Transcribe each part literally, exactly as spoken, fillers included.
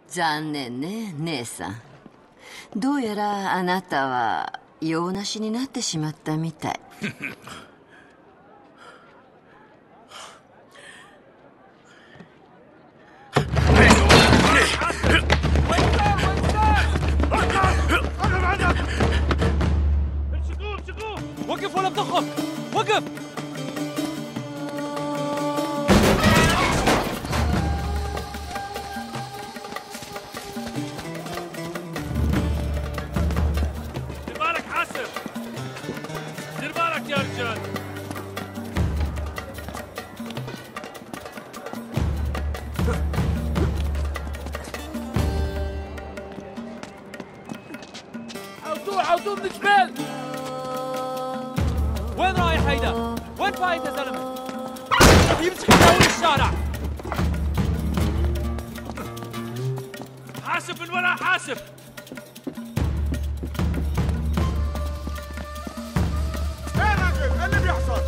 残念ね、姉さん。どうやらあなたは用なしになってしまったみたい。 وقف ولا بتخرج. وقف. دير بالك حاسب. دير بالك يا رجال. عودوه عودوه من الجبال. وين رايح هيدا؟ وين فايت يا زلمه؟ يمسك يداول الشارع. حاسب من ورا حاسب. ايه يا راجل؟ ايه اللي بيحصل؟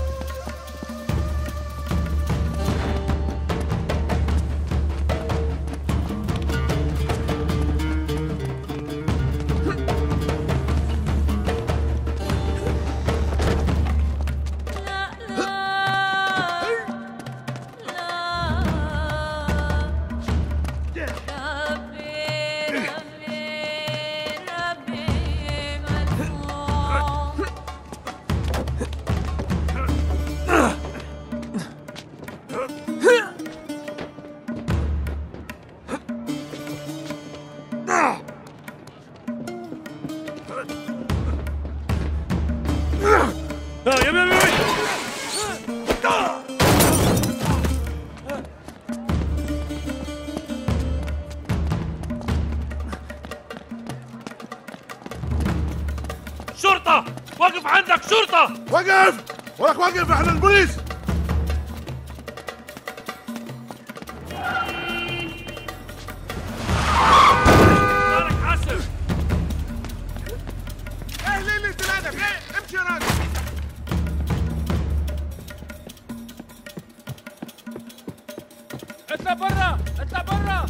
شرطة! وقف عندك شرطة! وقف! ولك وقف، احنا البوليس! مالك حاسب! ايه ليه اللي تنادك؟ ايه؟ امشي يا راجل! اطلع برا! اطلع برا!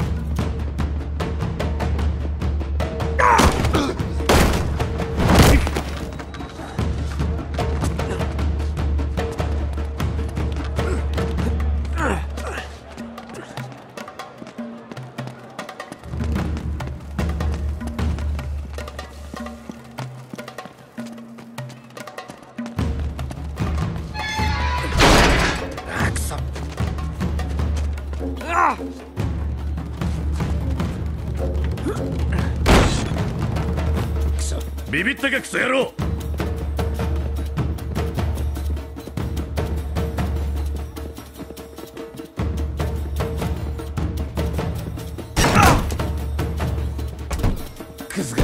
ビビったかクソ野郎。クズが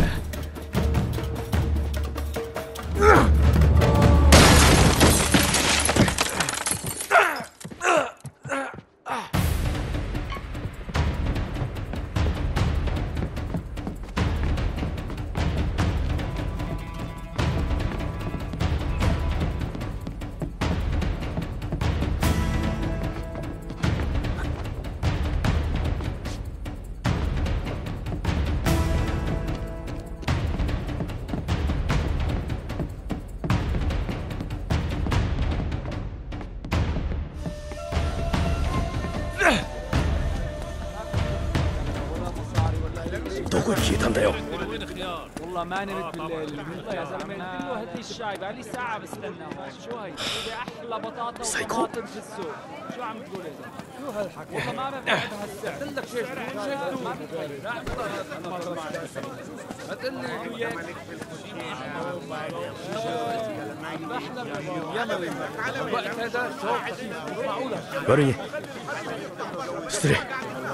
どこに消えたんだよ。 والله ما نمت بالليل. يا زلمه قلت له هات لي الشاي، بقى لي ساعه بستنى هون. شو هي؟ هيدي احلى بطاطا وطماطم في السوق. شو عم تقول يا زلمه؟ شو هالحكي؟ والله ما بعرف بهالسعر. قلت لك شيء شيء ما تقول لي يا ملك يا ملك الوقت هذا شوق خفيف معقوله. 悪いね。失礼。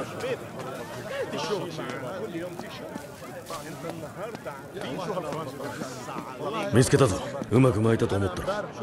見つけたぞ。うまく巻いたと思ったら。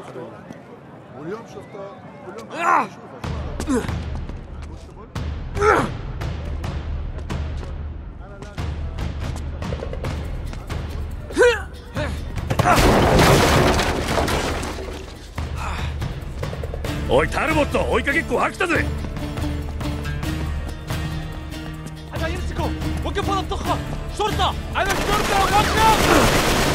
おいタルボット、追いかけっこ飽きたぜ。 هذا يمسكه. وقف وقف ولا تطخها. شرطة، أنا الشرطة وقف.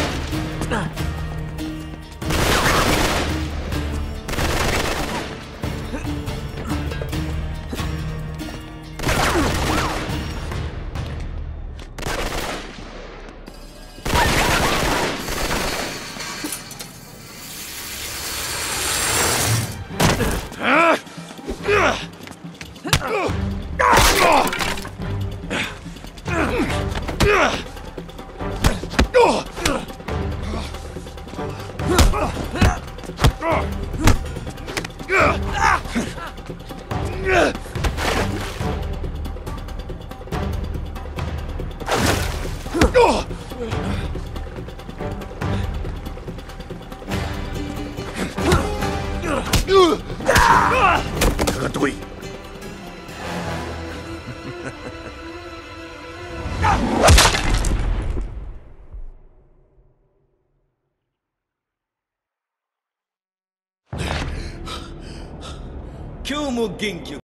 かかってこい。 今日も元気